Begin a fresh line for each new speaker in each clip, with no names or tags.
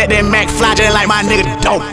let that Mac fly just like my nigga dope.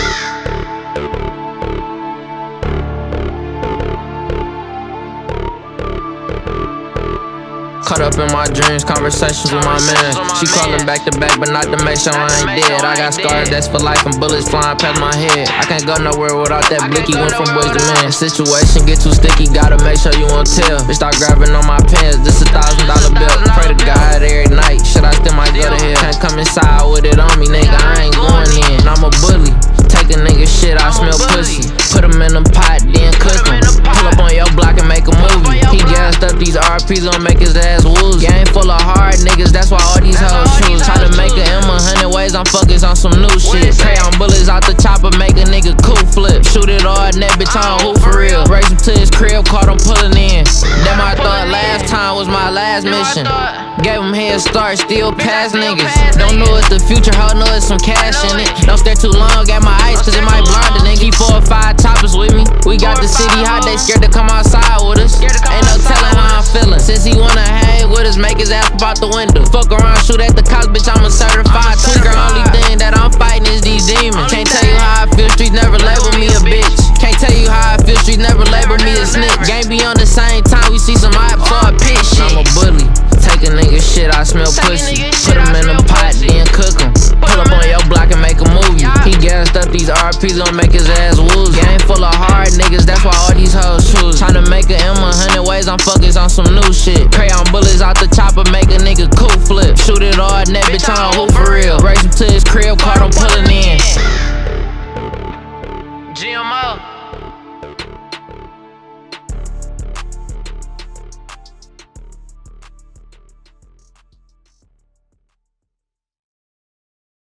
Caught up in my dreams, conversations with my man. She calling back to back, but not to make sure I ain't dead. I got scars that's for life and bullets flying past my head. I can't go nowhere without that blicky, went from boys to men. Situation get too sticky, gotta make sure you won't tell. Bitch, start grabbing on my pants, this $1,000 bill. Pray to God every night, shit, I still might go to hell. Can't come inside with it on me, nigga, I ain't going in. I'm a bully, take a nigga shit, I smell pussy. Put him in a pot, then cook him. Pull up on your block and make a movie. He gassed up these RPs, gon' make his ass woozy. Game full of hard niggas, that's why all these hoes choose. Tryna make a M 100 ways, I'm focused on some new shit. Pray on bullets out the chopper, make a nigga cool flip. Shoot it all, that bitch on who for real. Race him to his crib, caught him pulling in. Damn, I thought last time was my last mission. Gave him head start, still past niggas. Don't know it's the future, hoe know it's some cash in it. Don't stare too long, got my ice, cause it might blind a nigga. Keep 4 or 5 choppers with me. We got the city hot, they scared to come outside with us. Ain't no telling how I'm feeling. Since he wanna hang with us, make his ass pop out the window. Fuck around, shoot at the cops, bitch, I'm a certified tweaker. Only thing that I'm fighting is these demons. Can't tell you how I feel, streets never label me a bitch. Can't tell you how I feel, streets never label me a snitch. Game be on the same time, we see some hype for a pitch shit. I'm a bully, take a nigga shit, I smell pussy. Put him in a pot, then cook him. Pull up on your block and make a movie. He gassed up these RPs, gon' make his ass woozy. Game full of hard niggas, that's why all these hoes choose. Tryna make a M 100 ways, I'm focused on some new shit. Pray on bullets out the chopper, make a nigga cool flip. Shoot it all, that bitch on who for real. Race him to his crib, caught him pulling